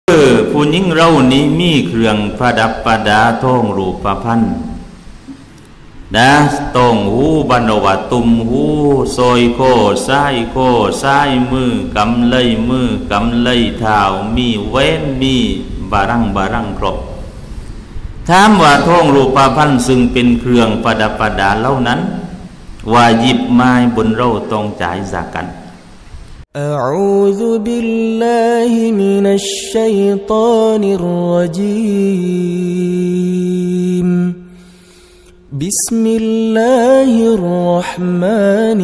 ผู้หญิงเรานี้มีเครื่องประดับประดาทองรูปพรรณนะตองหูบรรวะตุมหูซอยโคซ้ายโคซ้ายมือกำไลมือกำไลเท้ามีเว้นมีบารังครบถามว่าทองรูปพรรณซึ่งเป็นเครื่องประดับประดาเหล่านั้นว่าหยิบไม้บนเราต้องจ่ายซะกัน أعوذ بالله من الشيطان الرجيم بسم الله الرحمن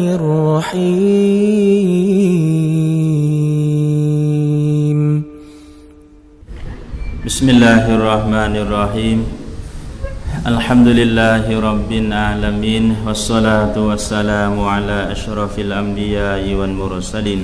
الرحيم بسم الله الرحمن الرحيم الحمد لله رب العالمين والصلاة والسلام على أشرف الأنبياء والمرسلين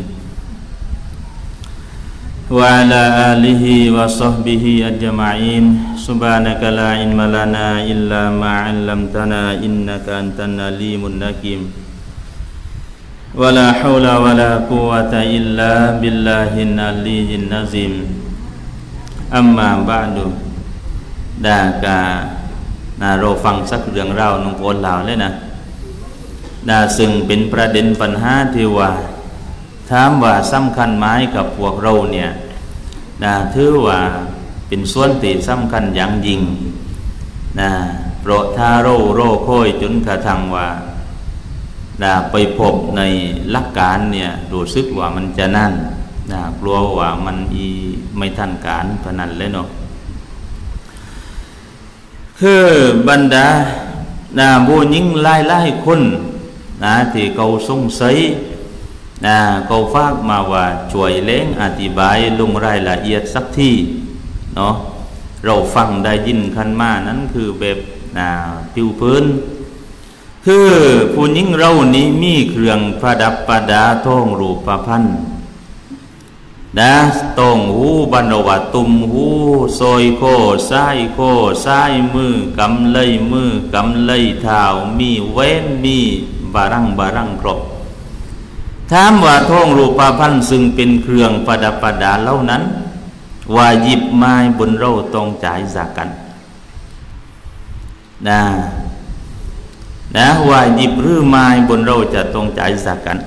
وعلى آله وصحبه أجمعين سبحانك لا علم لنا إلا ما علمتنا إنك أنت العليم الحكيم ولا حول ولا قوة إلا بالله العلي العظيم أما بعد داكเราฟังสักเรื่องราวน้องโอนลาวเลยนะซึ่งเป็นประเด็นปัญหาที่ว่าถามว่าสำคัญไหมกับพวกเราเนี่ยถือว่าเป็นส่วนที่สำคัญอย่างยิ่งเพราะถ้าเราค่อยจนกระทั่งว่าไปพบในหลักการเนี่ยรู้สึกว่ามันจะนั่นกลัวว่ามันไม่ทันการพนันเลยเนาะคือบรรดาผู้หญิงหลายคนที่เขาสงสัยเขาฝากมาว่าช่วยเล้งอธิบายลงรายละเอียดสักทีเนาะเราฟังได้ยินคันมานั้นคือแบบผิวพื้นคือผู้หญิงเรานี้มีเครื่องประดับประดาทองรูปพรรณตองหูบรรวะตุมหูซอยโคซ้ายโคซ้ายมือกำไลมือกำไลเท้ามีเว้นมีบารังครบถามว่าทองรูปพรรณซึ่งเป็นเครื่องประดับประดาเหล่านั้นว่าหยิบไม้บนเราต้องจ่ายซะกันว่าหยิบหรือไม้บนเราจะต้องจ่ายซะกัน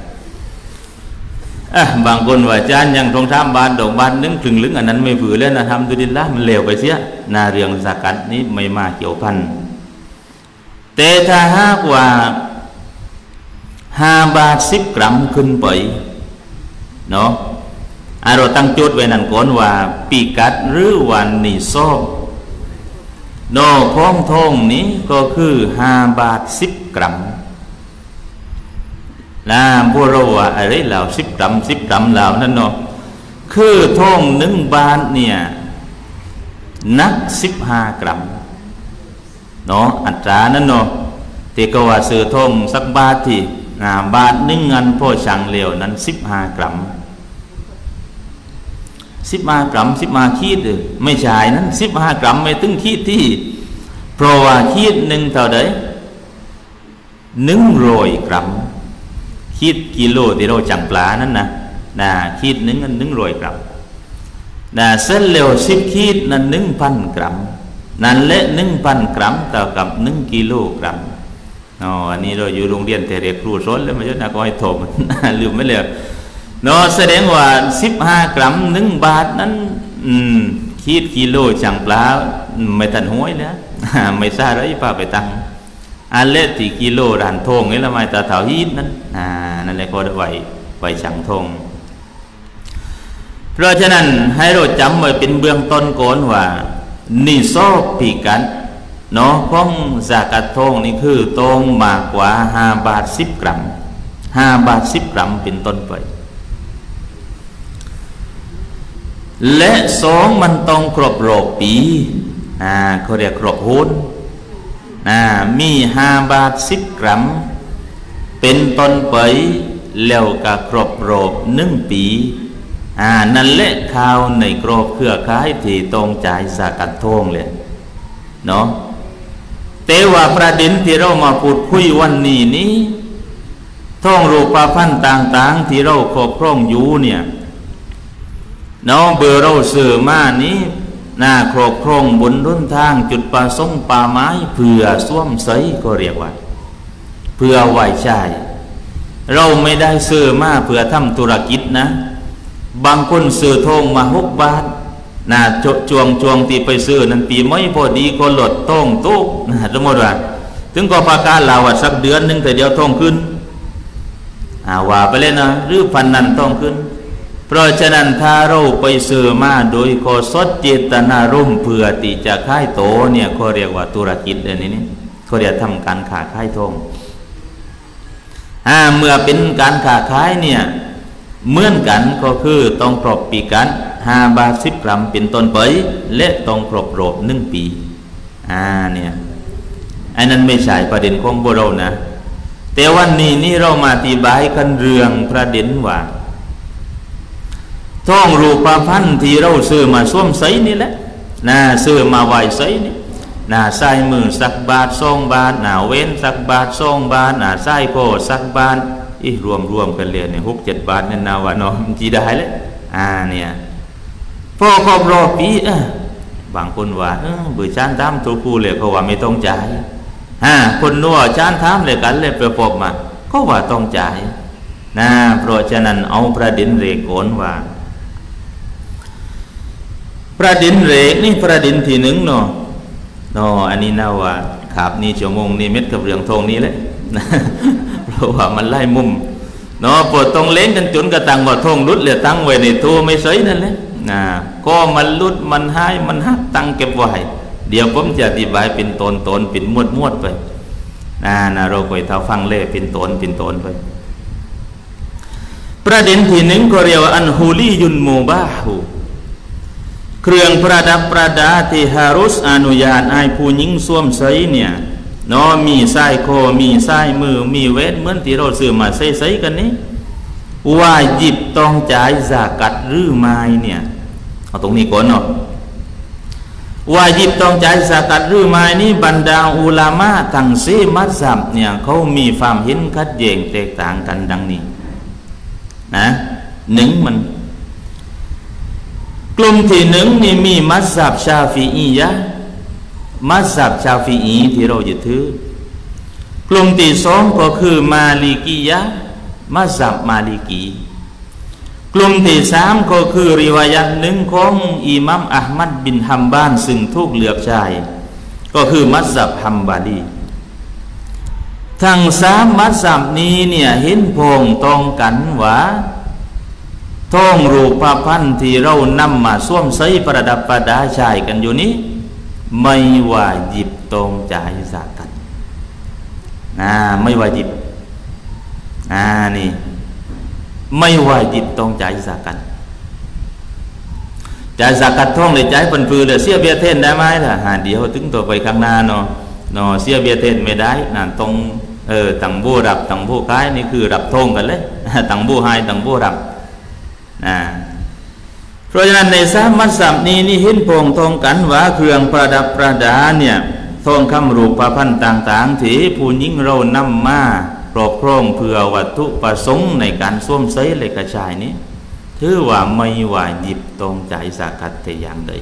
บางคนว่าอาจารย์ยังทงทำบานดอกบานนึงถึงลึงอันนั้นไม่ฝืนแล้วทำดุลิลละมันเลวไปเสียเรื่องซะกัดนี้ไม่มาเกี่ยวพันแต่ถ้าหากว่า5 บาท 10 กรัมขึ้นไปเนาะเราตั้งจุดไว้นั่นก่อนว่าปีกัดหรือวันนี้ซอบโนของทองนี้ก็คือ5 บาท 10 กรัมพวกเราว่าอะไรเหล่า10 กรัมเหล่านั่นเนาะคือทอง1 บาทเนี่ยนัก15 กรัมเนาะอัตรานั่นเนาะที่ก็ว่าซื้อทองสักบาทที่บาท1เงินพ่อช่างเหลวนั้น15 กรัม15 กรัม15 ขีดไม่ใช่นั้น15 กรัมไม่ถึงขีดที่เพราะว่าขีดหนึ่งเท่าใด100 กรัมขีดกิโลที่เราจังปลานั้นขีดหนึ่ง100 กรัมเส้นเหลว10 ขีดนั้น 1,000 กรัมนั่นและ 1,000 กรัมเท่ากับ1 กิโลกรัมอันนี้เราอยู่โรงเรียนแต่เรียนครูสอนแล้วมันจะน่าก็ให้ถมลืมไม่เลยแสดงว่า15 กรัม1 บาทนั้นขีดกิโลจังปลาไม่ทันห้วยแล้วไม่ทราบเลยป้าไปตั้งอันเล็กที่กิโลด่านทงนี่ละไม่ตาเถาฮีดนั้นนั่นแหละก็ได้ไว้ช่างทงเพราะฉะนั้นให้เราจำไว้เป็นเบื้องต้นก่อนว่านิซอบปีกันเนาะของซากัตทงนี่คือตรงมากกว่า5 บาท 10 กรัม5 บาท 10 กรัมเป็นต้นไปและ2มันต้องครบรอบปีเขาเรียกครบโหนมี5 บาท 10 กรัมเป็นต้นไปแล้วก็ครบรอบ1 ปีนั่นแหละข่าวในกรอบเครือข่ายที่ต้องจ่ายซากัตทงเลยเนาะแต่ว่าประเด็นที่เรามาพูดคุยวันนี้ทองรูปพรรณต่างๆที่เราครอบครองอยู่เนี่ยเนาะเบอร์เราซื้อมานี้ครอบครองบนต้นทางจุดประสงค์ป่าไม้เพื่อส้วมใสก็เรียกว่าเพื่อไหวใช้เราไม่ได้ซื้อมาเพื่อทำธุรกิจนะบางคนซื้อทองมา6 บาทจวงที่ไปซื้อนั้นปีไม่พอดีก็หลดทองโต๊ะสมมติว่าถึงก็ประกาศลาว่าสักเดือนนึงแต่เดียวทองขึ้นว่าไปเลยนะหรือพันนั้นทองขึ้นเพราะฉะนั้นถ้าเราไปซื้อมาโดยขอสดเจตนารมณ์เพื่อที่จะขายโตเนี่ยเขาเรียกว่าธุรกิจอันนี้เขาเรียกทำการค้าขายทองเมื่อเป็นการค้าขายเนี่ยเหมือนกันก็คือต้องครบปีกัน5 บาท 10 กรัมเป็นต้นไปและต้องครบรอบ1 ปีเนี่ยอันนั้นไม่ใช่ประเด็นของพวกเรานะแต่วันนี้นี่เรามาอธิบายกันเรื่องประเด็นว่าทองรูปพรรณที่เราซื้อมาสวมใส่นี่แหละซื้อมาไหวใส่นี่ใส่มือสักบาท2 บาทเว้นสักบาท2 บาทใส่โคสักบาทรวมกันเลยเนี่ย6-7 บาทนั่นว่าเนาะจีได้เลยเนี่ยพอครบรอบปีบางคนว่าเบื่อชานทำตัวกูเลยเขาว่าไม่ต้องจ่ายคนนัวชานทำเลยกันเลยไปพบมาเขาว่าต้องจ่ายเพราะฉะนั้นเอาประเด็นเรกโกนว่าประเด็นเรกนี่ประเด็นที่1เนาะอันนี้น่าว่าครับนี่ชั่วโมงนี่เม็ดกับเรื่องทองนี้แหละเพราะว่ามันไล่มุมปวดตรงเล่นกันจนกระตังว่าทองลุดเลยตั้งไว้ในตัวไม่ใช่นั่นแหละก็มันลุดมันหายมันหักตั้งเก็บไว้เดี๋ยวผมจะอธิบายเป็นตนเป็นมวดไปเราไปเท่าฟังเล่เป็นตนไปประเด็นที่1ก็เรียกว่าอันฮูลียุนมูบาฮูเครื่องประดับประดาที่ฮารุสอนุญาตให้ผู้หญิงสวมใส่เนี่ยมีสายคอมีสายมือมีเวทเหมือนที่เราซื้อมาใส่กันนี้ว่าหยิบต้องจ่ายซากัตหรือไม่เนี่ยเอาตรงนี้ก่อนเนาะว่าหยิบต้องจ่ายซากัตหรือไม่นี่บรรดาอุลามะทั้ง4 มัซฮับเนี่ยเขามีความเห็นขัดแย้งแตกต่างกันดังนี้1มันกลุ่มที่1นี่มีมัซฮับชาฟิอียะมัซฮับชาฟิอีที่เรายึดถือกลุ่มที่2ก็คือมาลิกียะมัซฮับมาลิกีกลุ่มที่3ก็คือริวายัตหนึ่งของอิหมัมอะห์มัดบินฮัมบาลซึ่งถูกเลือกใช้ก็คือมัซฮับฮัมบาลีทั้ง3 มัซฮับนี้เนี่ยเห็นพ้องต้องกันว่าทองรูปพรรณที่เรานำมาสวมใส่ประดับประดาใช้กันอยู่นี้ไม่ว่าหยิบต้องจ่ายซากัตไม่ว่าหยิบนี่ไม่ว่าหยิบต้องจ่ายซากัตจ่ายซากัตทองเลยจ่ายปันฟือเลยเสียเบียเทนได้ไหมล่ะเดี๋ยวถึงตัวไปข้างหน้าเนาะเสียเบียเทนไม่ได้ต้องต่างผู้รับต่างผู้ขายนี่คือรับทองกันเลยต่างผู้ให้ต่างผู้รับเพราะฉะนั้นใน3 มัซฮับนี้นี่เห็นพ้องต้องกันว่าเครื่องประดับประดาเนี่ยทองคำรูปพรรณต่างๆที่ผู้หญิงเรานำมาครอบครองเพื่อวัตถุประสงค์ในการสวมใส่และกระชายนี้ถือว่าไม่ว่าหยิบต้องจ่ายซากัตแต่อย่างใด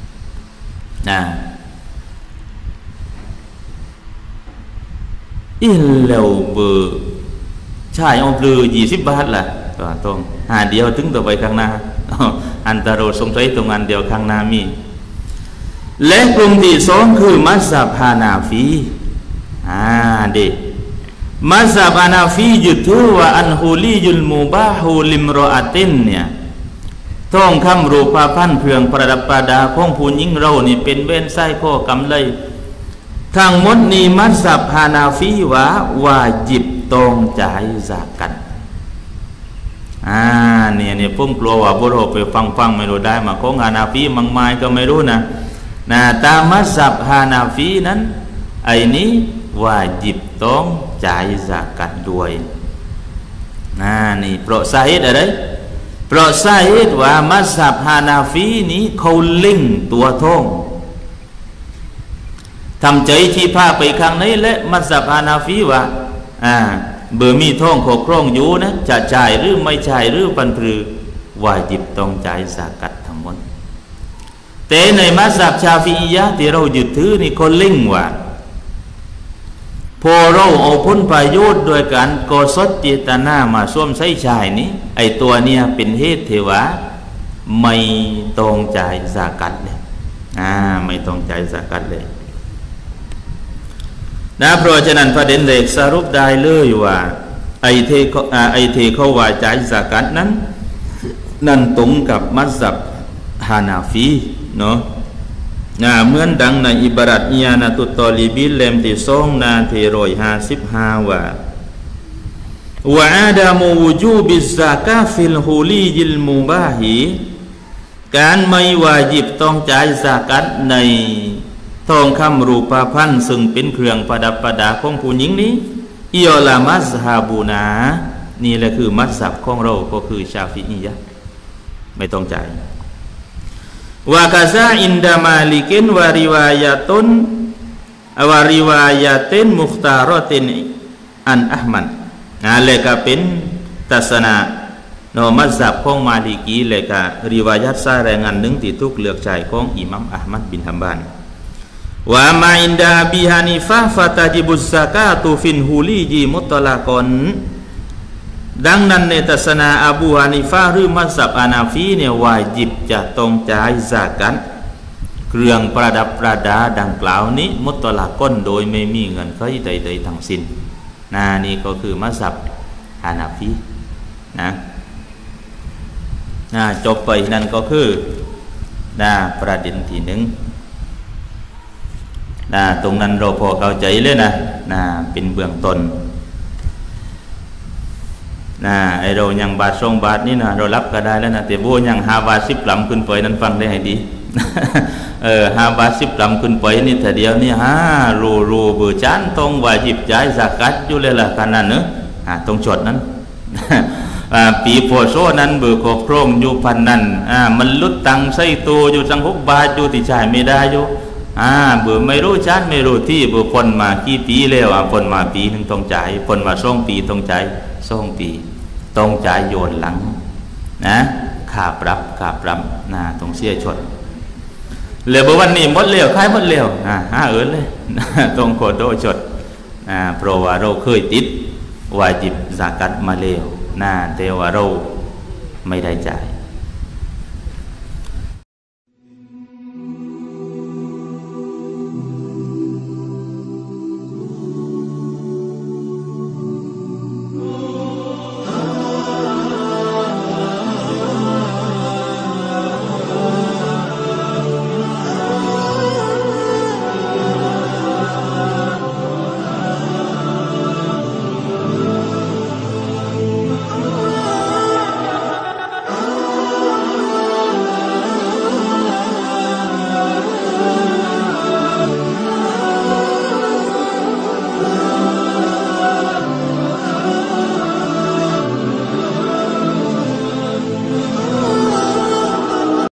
แล้วเบอร์ใช่เอาเบอร์20 บาทล่ะตัวตรงเดียวถึงตัวไปข้างหน้าอันตรสงสัยตรงอันเดียวข้างหน้ามีและกลุ่มที่2คือมัซฮับฮานาฟีมัซฮับฮานาฟียึดถือว่าอันฮูลียุลมูบาฮูลิมรออะตินเนี่ยทองคำรูปพรรณเครื่องประดับประดาของผู้หญิงเรานี่เป็นเว้นไส้ข้อกำไลทั้งหมดนี้มัซฮับฮานาฟีว่าหยิบต้องจ่ายซากัตเนี่ยผมกลัวว่าพวกเราไปฟังไม่รู้ได้มาของฮานาฟีมังไม้ก็ไม่รู้นะตามมัซฮับฮานาฟีนั้นไอ้นี้ว่าหยิบต้องจ่ายซากัตด้วยนี่เพราะสาเหตุอะไรเพราะสาเหตุว่ามัซฮับฮานาฟีนี้เขาเล่งตัวทองทำใจที่พาไปข้างนี้และมัซฮับฮานาฟีว่าเบอร์มีทองครอบครองอยู่นะจะจ่ายหรือไม่จ่ายหรือปันปรือวาญิบต้องจ่ายซากัตทั้งหมดแต่ในมัสยิดชาฟิอียะห์ที่เรายึดถือนี่คนเล่งว่าพอเราเอาผลประโยชน์โดยการกอสดเจตนามาสวมใช้ชายนี้ไอตัวเนี่ยเป็นเหตุเทวะไม่ต้องจ่ายซากัตเลยไม่ต้องจ่ายซากัตเลยนะเพราะฉะนั้นประเด็นเล็กสรุปได้เลยว่าไอเทเขาว่าจ่ายซากัตนั้นตรงกับมัซฮับฮานาฟีเนาะเหมือนดังในอิบารัตอียานาตุตอลิบิลเล่มที่2 หน้าที่155ว่าอาดามูวูจูบิซซากาฟิลฮูลียิลมูบาฮีการไม่วาญิบต้องจ่ายซากัตในทองคำรูปพรรณซึ่งเป็นเครื่องประดับประดาของผู้หญิงนี้อิอลามัซฮาบูนานี่แหละคือมัซฮับของเราก็คือชาฟิอียะห์ไม่ต้องจ่ายวากาซาอินดามาลิกินวาริวายาตุนมุคตารอตินอันอัลมัดและก็เป็นทัศนะโนมัซฮับของมาลิกีและก็ริวายัตซาแรงอันหนึ่งที่ถูกเลือกใจของอิหมัมอัลมัดบินฮัมบันว่ามาอินดาบิฮานิฟะฟะตาจิบุซซากาตุฟินฮูลีจีมุตละกอนดังนั้นในทัศนะอบูฮานิฟะหรือมัซฮับอานาฟีเนี่ยวาญิบจะต้องจ่ายซากัตเครื่องประดับประดาดังกล่าวนี้มุตละกอนโดยไม่มีเงินไขใดๆทั้งสิ้นนี่ก็คือมัซฮับอานาฟีจบไปนั่นก็คือประเด็นที่หนึ่งตรงนั้นเราพอเข้าใจเลยนะเป็นเบื้องต้นไอเรายังบาท2 บาทนี่นะเรารับก็ได้แล้วนะแต่โบยัง5 บาท 10 ลำขึ้นไปนั้นฟังได้ให้ดี5 บาท 10 ลำขึ้นไปนี่แต่เดียวนี่รูเบื่อจานต้องวาญิบจ่ายซากัตอยู่เลยล่ะกันนั่นเนอะตรงจดนั้นปีโพโซนั้นเบื่อครอบครองอยู่พันนั้นมันลุดตังใส่ตัวอยู่จัง6 บาทอยู่ที่จ่ายไม่ได้อยู่เบื่อไม่รู้ชาติไม่รู้ที่เบื่อคนมากี่ปีแล้วคนมาปีนึงต้องจ่ายคนมา2 ปีต้องจ่าย2 ปีต้องจ่ายโยนหลังค่าปรับต้องเสียชดเหลือวันนี้หมดเร็วค่ายหมดเร็วเลยต้องขอโทษชดเพราะว่าเราเคยติดวาญิบซากัตมาเร็วแต่ว่าเราไม่ได้จ่าย